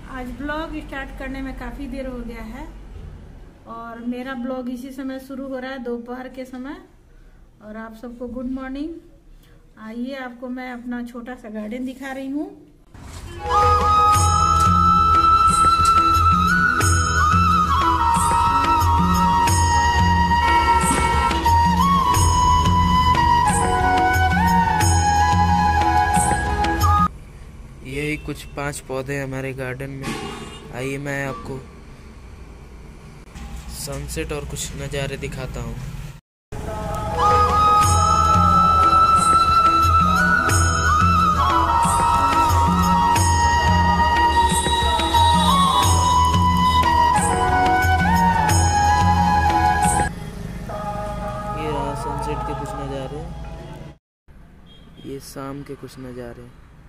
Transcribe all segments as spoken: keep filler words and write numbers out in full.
आज blog start करने में काफ़ी देर हो गया है और मेरा ब्लॉग इसी समय शुरू हो रहा है, दोपहर के समय। और आप सबको गुड मॉर्निंग। आइए आपको मैं अपना छोटा सा गार्डन दिखा रही हूँ। यही कुछ पांच पौधे हमारे गार्डन में। आइए मैं आपको सनसेट और कुछ नज़ारे दिखाता हूँ। ये रहा सनसेट के कुछ नज़ारे, ये शाम के कुछ नज़ारे।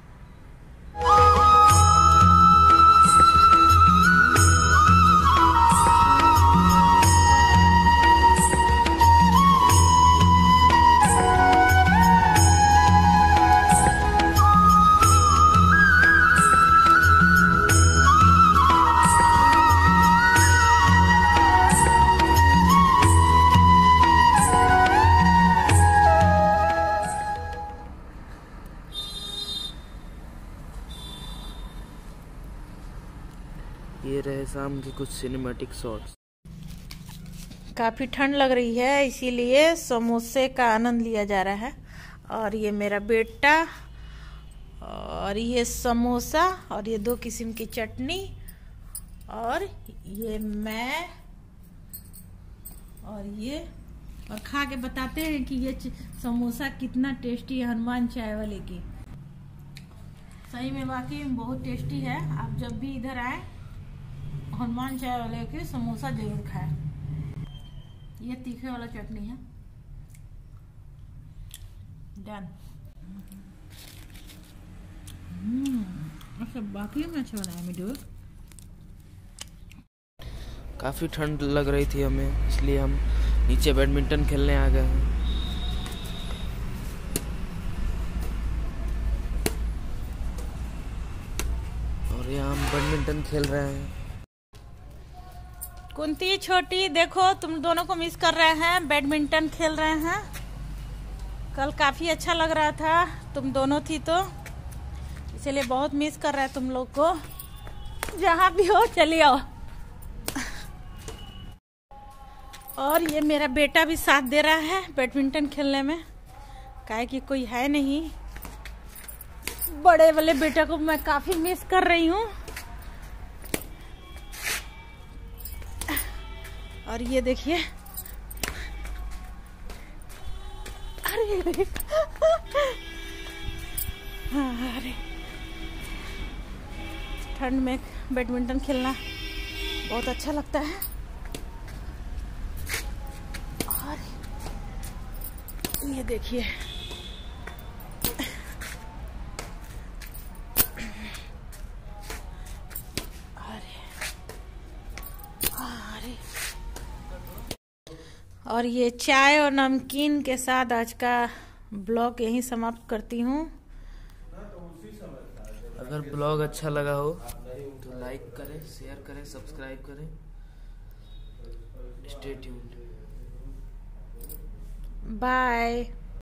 ये रहे शाम के कुछ सिनेमैटिक शॉट्स। काफ़ी ठंड लग रही है, इसीलिए समोसे का आनंद लिया जा रहा है। और ये मेरा बेटा, और ये समोसा, और ये दो किस्म की चटनी, और ये मैं, और ये और खा के बताते हैं कि ये समोसा कितना टेस्टी है हनुमान चाय वाले की। सही में वाकई में बहुत टेस्टी है। आप जब भी इधर आए हनुमान चाय वाले के समोसा जरूर खाएं। ये तीखे वाला चटनी है। डन। हम्म अच्छा बाकी में अच्छा बनाया वीडियो। काफ़ी ठंड लग रही थी हमें, इसलिए हम नीचे बैडमिंटन खेलने आ गए हैं। और यहाँ हम बैडमिंटन खेल रहे हैं। कुंती छोटी देखो, तुम दोनों को मिस कर रहे हैं, बैडमिंटन खेल रहे हैं। कल काफी अच्छा लग रहा था, तुम दोनों थी तो इसलिए बहुत मिस कर रहा है तुम लोग को। जहाँ भी हो चलिए आओ। और ये मेरा बेटा भी साथ दे रहा है बैडमिंटन खेलने में, काहे कि कोई है नहीं। बड़े वाले बेटा को मैं काफी मिस कर रही हूँ। और ये देखिए, अरे हाँ, अरे ठंड में बैडमिंटन खेलना बहुत अच्छा लगता है। और ये देखिए, और ये चाय और नमकीन के साथ आज का ब्लॉग यहीं समाप्त करती हूँ। अगर ब्लॉग अच्छा लगा हो तो लाइक करें, शेयर करें, सब्सक्राइब करें। Stay tuned. बाय।